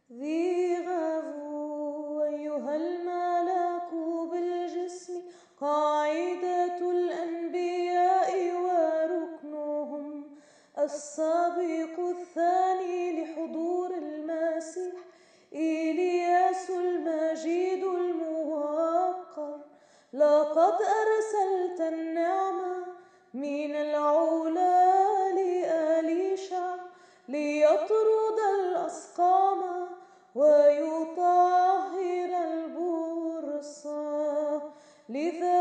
ذي غفو أيها الملك بالجسم قاعدة الأنبياء وركنهم السابق الثاني لحضور المسيح إلياس المجيد الموقر. لقد أرسلت النعمة من العلا لأليشع ليطرد الأسقام ويطهر البرص. لذا